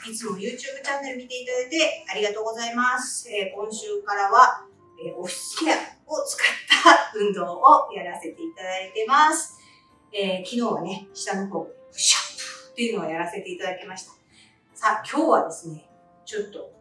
いつも YouTube チャンネル見ていただいてありがとうございます。今週からは、オフィスチェアを使った運動をやらせていただいてます。昨日はね、下の方、プッシュアップっていうのをやらせていただきました。さあ、今日はですね、ちょっと、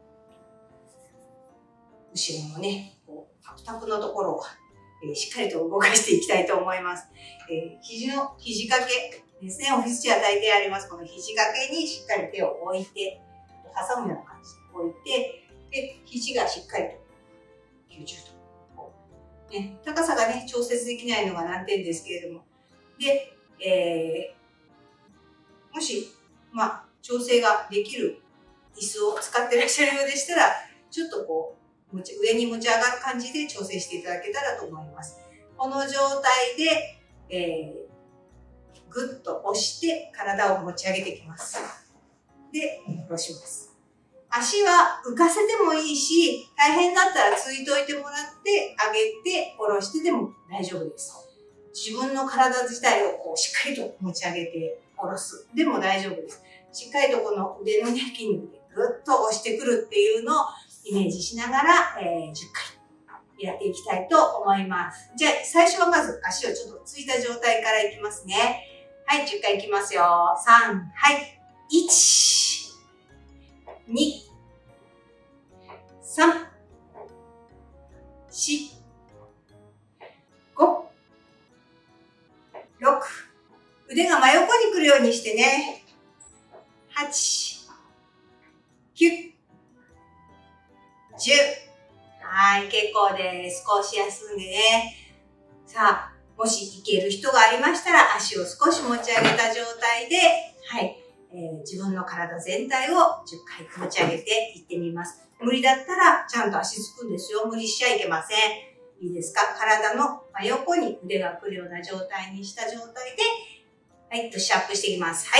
後ろのね、こうタプタプのところを、しっかりと動かしていきたいと思います。肘掛けですね。オフィスチェア大抵あります。この肘掛けにしっかり手を置いて、挟むような感じで置いて、で、肘がしっかりと90度。ね、高さがね、調節できないのが難点ですけれども。で、もし、調整ができる椅子を使ってらっしゃるようでしたら、ちょっとこう、上に持ち上がる感じで調整していただけたらと思います。この状態で、ぐっと押して体を持ち上げていきます。で、下ろします。足は浮かせてもいいし、大変だったらついといてもらって上げて下ろしてでも大丈夫です。自分の体自体をこうしっかりと持ち上げて下ろすでも大丈夫です。しっかりとこの腕のね、筋肉でぐっと押してくるっていうのをイメージしながら、10回やっていきたいと思います。じゃあ、最初はまず足をちょっとついた状態からいきますね。はい、10回いきますよ。3、はい。1、2、3、4、5、6、腕が真横に来るようにしてね。8、9、10。はい、結構です。少し休んでね。さあ、もしいける人がありましたら、足を少し持ち上げた状態で、はい、自分の体全体を10回持ち上げていってみます。無理だったら、ちゃんと足つくんですよ。無理しちゃいけません。いいですか？体の真横に腕が来るような状態にした状態で、はい、プッシュアップしていきます。はい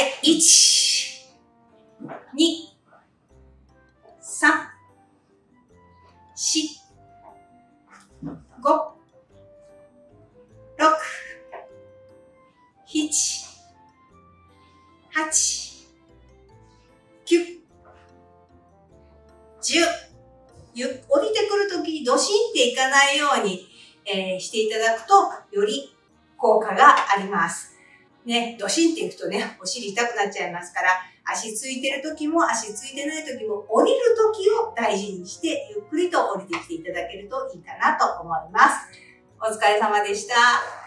、1、2、3、4、5、6、7、8、9、10。降りてくるときにドシンっていかないように、していただくと、より効果があります。ね、ドシンっていくとね、お尻痛くなっちゃいますから、足ついてるときも足ついてないときも降りるときを大事にして、ゆっくりと降りてきていただけるといいかなと思います。お疲れ様でした。